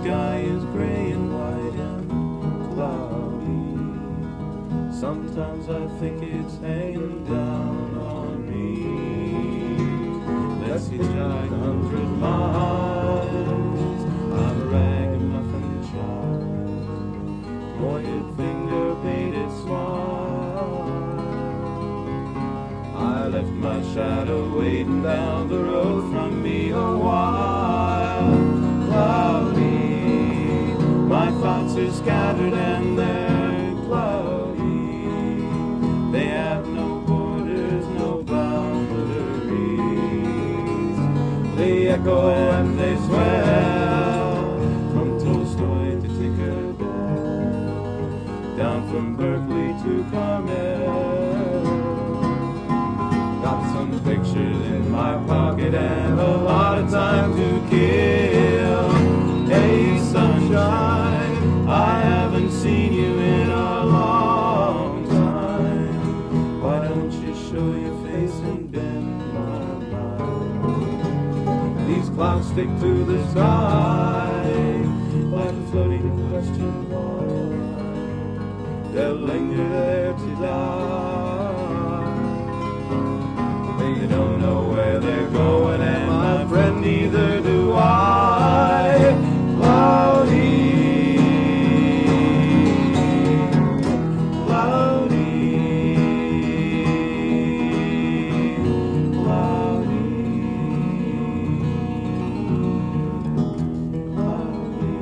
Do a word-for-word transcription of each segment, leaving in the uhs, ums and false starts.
sky is gray and white and cloudy. Sometimes I think it's hanging down on me. Let's hitchhike a hundred miles. I'm a ragamuffin child, pointed finger, painted smile. I left my shadow waiting down the road from me a while. Cloudy, my thoughts are scattered and they're cloudy. They have no borders, no boundaries. They echo and they swell, from Tolstoy to Tinkerbell, down from Berkeley to Carmel. Got some pictures in my pocket and a lot of time to kill. Hey sunshine, I haven't seen you in a long time. Why don't you show your face and bend my mind? These clouds stick to the sky like a floating question mark. They'll linger there to die. They don't know where they're going, and my friend, neither do I. Cloudy, cloudy, cloudy, cloudy.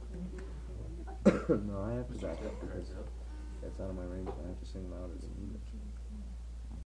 No, I have to back up because it's out of my range. I have to sing loud as English.